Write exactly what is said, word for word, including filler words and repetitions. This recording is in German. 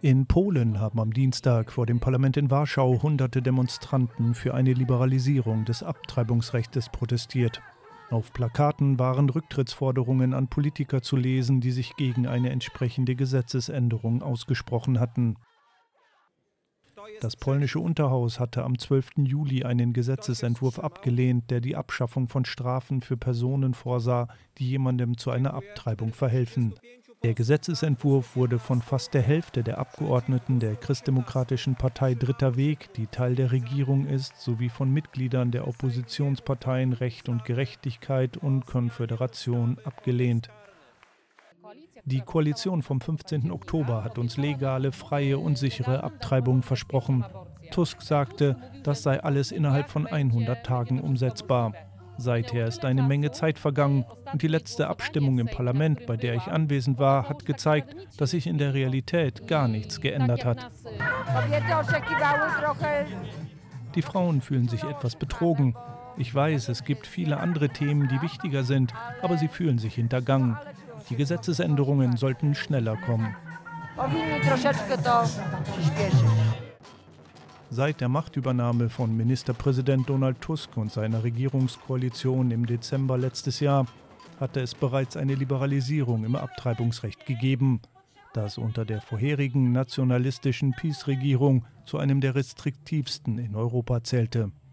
In Polen haben am Dienstag vor dem Parlament in Warschau hunderte Demonstranten für eine Liberalisierung des Abtreibungsrechts protestiert. Auf Plakaten waren Rücktrittsforderungen an Politiker zu lesen, die sich gegen eine entsprechende Gesetzesänderung ausgesprochen hatten. Das polnische Unterhaus hatte am zwölften Juli einen Gesetzesentwurf abgelehnt, der die Abschaffung von Strafen für Personen vorsah, die jemandem zu einer Abtreibung verhelfen. Der Gesetzesentwurf wurde von fast der Hälfte der Abgeordneten der christdemokratischen Partei Dritter Weg, die Teil der Regierung ist, sowie von Mitgliedern der Oppositionsparteien Recht und Gerechtigkeit und Konföderation abgelehnt. Die Koalition vom fünfzehnten Oktober hat uns legale, freie und sichere Abtreibung versprochen. Tusk sagte, das sei alles innerhalb von hundert Tagen umsetzbar. Seither ist eine Menge Zeit vergangen und die letzte Abstimmung im Parlament, bei der ich anwesend war, hat gezeigt, dass sich in der Realität gar nichts geändert hat. Die Frauen fühlen sich etwas betrogen. Ich weiß, es gibt viele andere Themen, die wichtiger sind, aber sie fühlen sich hintergangen. Die Gesetzesänderungen sollten schneller kommen. Seit der Machtübernahme von Ministerpräsident Donald Tusk und seiner Regierungskoalition im Dezember letztes Jahr hatte es bereits eine Liberalisierung im Abtreibungsrecht gegeben, das unter der vorherigen nationalistischen PiS-Regierung zu einem der restriktivsten in Europa zählte.